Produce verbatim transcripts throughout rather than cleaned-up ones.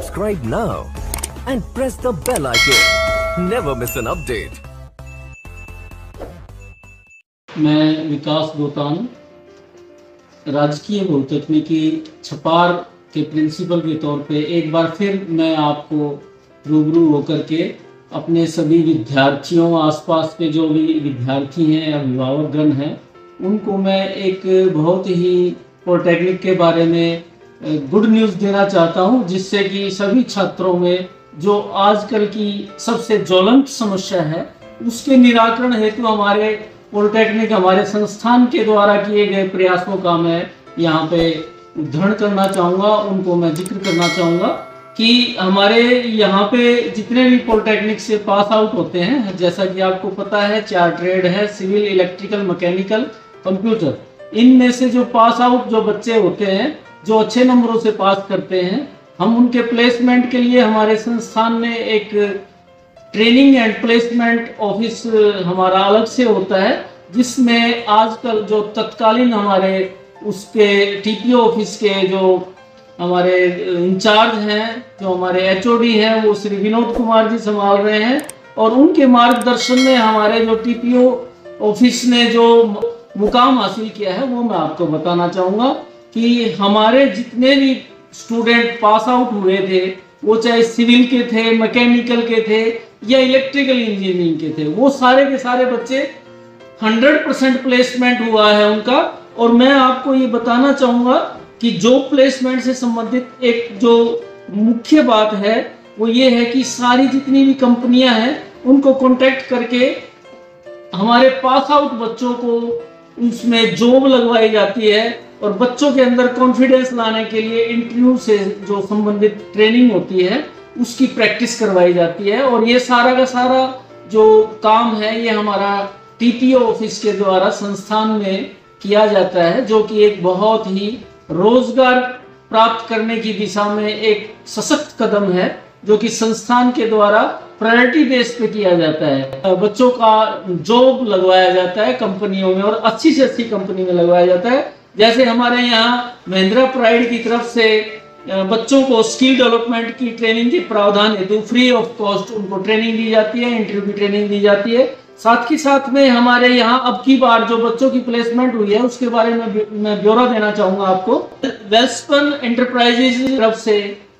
Subscribe now and press the bell icon. Never miss an update. मैं विकास गोतान राजकीय बहुतकनीकी छपार के principal के तौर पे एक बार फिर मैं आपको रूबरू होकर के अपने सभी विद्यार्थियों, आसपास के जो भी विद्यार्थी हैं, अभिभावकगण हैं, उनको मैं एक बहुत ही पॉलिटेक्निक के बारे में गुड न्यूज़ देना चाहता हूं, जिससे कि सभी छात्रों में जो आजकल की सबसे ज्वलंत समस्या है उसके निराकरण हेतु हमारे पॉलिटेक्निक, हमारे संस्थान के द्वारा किए गए प्रयासों का मैं यहाँ पे उद्धरण करना चाहूँगा, उनको मैं जिक्र करना चाहूँगा कि हमारे यहाँ पे जितने भी पॉलिटेक्निक से पास आउट होते हैं, जैसा कि आपको पता है चार ट्रेड है, सिविल, इलेक्ट्रिकल, मैकेनिकल, कंप्यूटर। इनमें से जो पास आउट जो बच्चे होते हैं, जो अच्छे नंबरों से पास करते हैं, हम उनके प्लेसमेंट के लिए हमारे संस्थान में एक ट्रेनिंग एंड प्लेसमेंट ऑफिस हमारा अलग से होता है, जिसमें आजकल जो तत्कालीन हमारे उसके टीपीओ ऑफिस के जो हमारे इंचार्ज हैं, जो हमारे एचओडी हैं, वो श्री विनोद कुमार जी संभाल रहे हैं। और उनके मार्गदर्शन में हमारे जो टीपीओ ऑफिस ने जो मुकाम हासिल किया है वो मैं आपको बताना चाहूँगा कि हमारे जितने भी स्टूडेंट पास आउट हुए थे, वो चाहे सिविल के थे, मैकेनिकल के थे या इलेक्ट्रिकल इंजीनियरिंग के थे, वो सारे के सारे बच्चे हंड्रेड परसेंट प्लेसमेंट हुआ है उनका। और मैं आपको ये बताना चाहूँगा कि जॉब प्लेसमेंट से संबंधित एक जो मुख्य बात है वो ये है कि सारी जितनी भी कंपनियां हैं उनको कॉन्टेक्ट करके हमारे पास आउट बच्चों को उसमें जॉब लगवाई जाती है और बच्चों के अंदर कॉन्फिडेंस लाने के लिए इंटरव्यू से जो संबंधित ट्रेनिंग होती है उसकी प्रैक्टिस करवाई जाती है। और ये सारा का सारा जो काम है ये हमारा टीपीओ ऑफिस के द्वारा संस्थान में किया जाता है, जो कि एक बहुत ही रोजगार प्राप्त करने की दिशा में एक सशक्त कदम है, जो कि संस्थान के द्वारा प्रायोरिटी बेस पे किया जाता है। बच्चों का जॉब लगवाया जाता है कंपनियों में और अच्छी से अच्छी कंपनी में लगवाया जाता है। जैसे हमारे यहाँ महिंद्रा प्राइड की तरफ से बच्चों को स्किल डेवलपमेंट की ट्रेनिंग के प्रावधान हेतु फ्री ऑफ कॉस्ट उनको ट्रेनिंग दी जाती है, इंटरव्यू की ट्रेनिंग दी जाती है। साथ ही साथ में हमारे यहाँ अब की बार जो बच्चों की प्लेसमेंट हुई है उसके बारे में मैं ब्यौरा देना चाहूंगा आपको। वेल्सपन एंटरप्राइजेज की तरफ से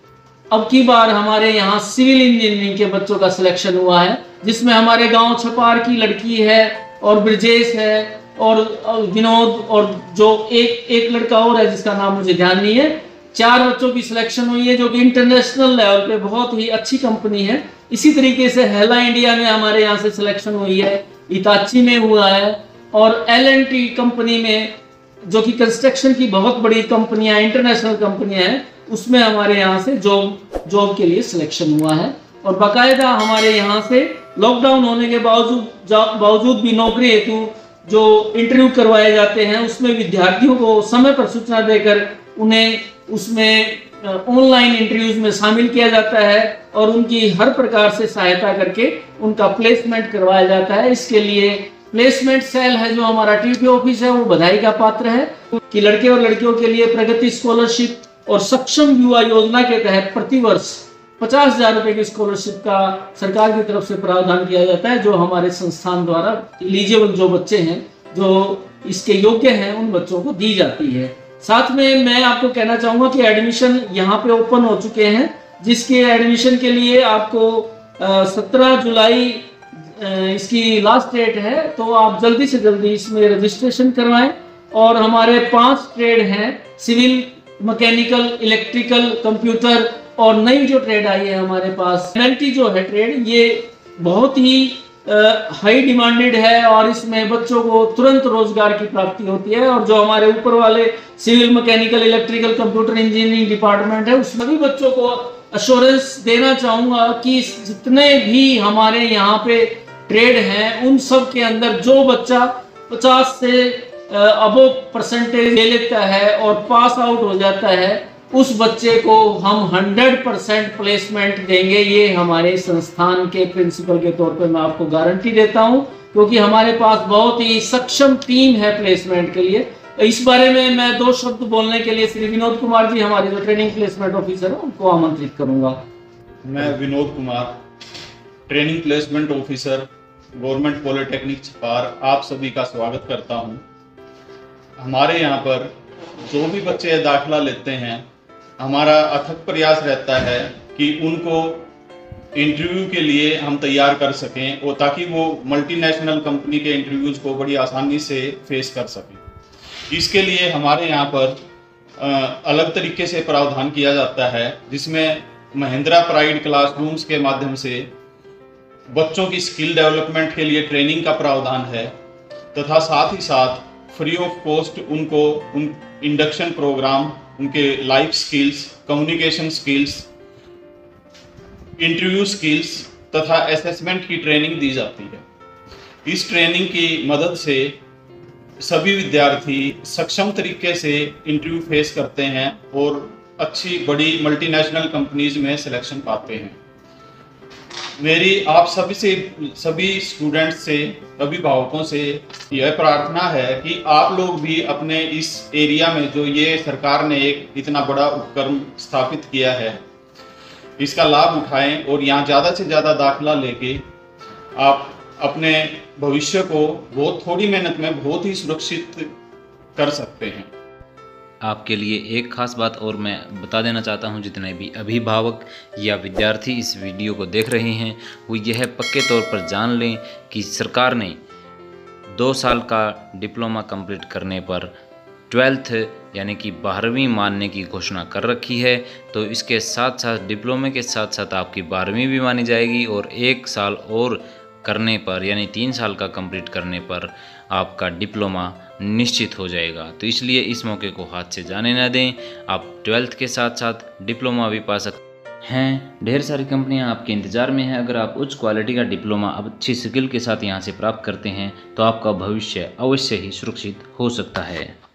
अब की बार हमारे यहाँ सिविल इंजीनियरिंग के बच्चों का सिलेक्शन हुआ है, जिसमें हमारे गांव छपार की लड़की है और ब्रजेश है और विनोद और जो एक एक लड़का और है जिसका नाम मुझे ध्यान नहीं है। चार बच्चों की सिलेक्शन हुई है, जो कि इंटरनेशनल लेवल पे बहुत ही अच्छी कंपनी है। इसी तरीके से हेला इंडिया में हमारे यहाँ से सिलेक्शन हुई है, इताची में हुआ है और एल एंड टी कंपनी में, जो कि कंस्ट्रक्शन की बहुत बड़ी कंपनियां, इंटरनेशनल कंपनियां हैं, उसमें हमारे यहाँ से जॉब जॉब के लिए सिलेक्शन हुआ है। और बाकायदा हमारे यहाँ से लॉकडाउन होने के बावजूद बावजूद भी नौकरी हेतु जो इंटरव्यू करवाए जाते हैं उसमें विद्यार्थियों को समय पर सूचना देकर उन्हें उसमें ऑनलाइन इंटरव्यूज में शामिल किया जाता है और उनकी हर प्रकार से सहायता करके उनका प्लेसमेंट करवाया जाता है। इसके लिए प्लेसमेंट सेल है जो हमारा टीपीओ ऑफिस है वो बधाई का पात्र है कि लड़के और लड़कियों के लिए प्रगति स्कॉलरशिप और सक्षम युवा योजना के तहत प्रति वर्ष पचास हजार रुपए की स्कॉलरशिप का सरकार की तरफ से प्रावधान किया जाता है, जो हमारे संस्थान द्वारा एलिजिबल जो बच्चे हैं, जो इसके योग्य हैं, उन बच्चों को दी जाती है। साथ में मैं आपको कहना चाहूंगा कि एडमिशन यहाँ पे ओपन हो चुके हैं, जिसके एडमिशन के लिए आपको सत्रह जुलाई इसकी लास्ट डेट है, तो आप जल्दी से जल्दी इसमें रजिस्ट्रेशन करवाएं। और हमारे पांच ट्रेड हैं, सिविल, मैकेनिकल, इलेक्ट्रिकल, कंप्यूटर और नई जो ट्रेड आई है हमारे पास एमएलटी जो है ट्रेड, ये बहुत ही हाई डिमांडेड है और इसमें बच्चों को तुरंत रोजगार की प्राप्ति होती है। और जो हमारे ऊपर वाले civil, mechanical, electrical, computer engineering department है, उसमें भी बच्चों को अश्योरेंस देना चाहूंगा कि जितने भी हमारे यहाँ पे ट्रेड हैं उन सब के अंदर जो बच्चा पचास से अबो परसेंटेज ले लेता है और पास आउट हो जाता है, उस बच्चे को हम हंड्रेड परसेंट प्लेसमेंट देंगे। ये हमारे संस्थान के प्रिंसिपल के तौर पे मैं आपको गारंटी देता हूं, क्योंकि हमारे पास बहुत ही सक्षम टीम है प्लेसमेंट के लिए। इस बारे में मैं दो शब्द बोलने के लिए श्री विनोद कुमार जी, हमारे जो ट्रेनिंग प्लेसमेंट ऑफिसर है, उनको आमंत्रित करूंगा। मैं Vinod Kumar, training placement officer, government polytechnic Chhapar, आप सभी का स्वागत करता हूं। हमारे यहाँ पर जो भी बच्चे दाखिला लेते हैं, हमारा अथक प्रयास रहता है कि उनको इंटरव्यू के लिए हम तैयार कर सकें और ताकि वो मल्टीनेशनल कंपनी के इंटरव्यूज को बड़ी आसानी से फेस कर सकें। इसके लिए हमारे यहाँ पर अलग तरीके से प्रावधान किया जाता है, जिसमें महिंद्रा प्राइड क्लासरूम्स के माध्यम से बच्चों की स्किल डेवलपमेंट के लिए ट्रेनिंग का प्रावधान है, तथा साथ ही साथ फ्री ऑफ कॉस्ट उनको उन इंडक्शन प्रोग्राम, उनके life skills, communication skills, interview skills तथा असेसमेंट की ट्रेनिंग दी जाती है। इस ट्रेनिंग की मदद से सभी विद्यार्थी सक्षम तरीके से इंटरव्यू फेस करते हैं और अच्छी बड़ी मल्टीनेशनल कंपनीज में सिलेक्शन पाते हैं। मेरी आप सभी से सभी स्टूडेंट्स से, अभिभावकों से यह प्रार्थना है कि आप लोग भी अपने इस एरिया में जो ये सरकार ने एक इतना बड़ा उपक्रम स्थापित किया है, इसका लाभ उठाएं और यहाँ ज़्यादा से ज़्यादा दाखिला लेके आप अपने भविष्य को बहुत थोड़ी मेहनत में बहुत ही सुरक्षित कर सकते हैं। आपके लिए एक खास बात और मैं बता देना चाहता हूं, जितने भी अभिभावक या विद्यार्थी इस वीडियो को देख रहे हैं, वो यह पक्के तौर पर जान लें कि सरकार ने दो साल का डिप्लोमा कंप्लीट करने पर ट्वेल्थ यानी कि बारहवीं मानने की घोषणा कर रखी है। तो इसके साथ साथ डिप्लोमे के साथ साथ आपकी बारहवीं भी मानी जाएगी और एक साल और करने पर यानी तीन साल का कंप्लीट करने पर आपका डिप्लोमा निश्चित हो जाएगा। तो इसलिए इस मौके को हाथ से जाने न दें। आप ट्वेल्थ के साथ साथ डिप्लोमा भी पा सकते हैं। ढेर सारी कंपनियां आपके इंतज़ार में हैं। अगर आप उच्च क्वालिटी का डिप्लोमा अब अच्छी स्किल के साथ यहां से प्राप्त करते हैं तो आपका भविष्य अवश्य ही सुरक्षित हो सकता है।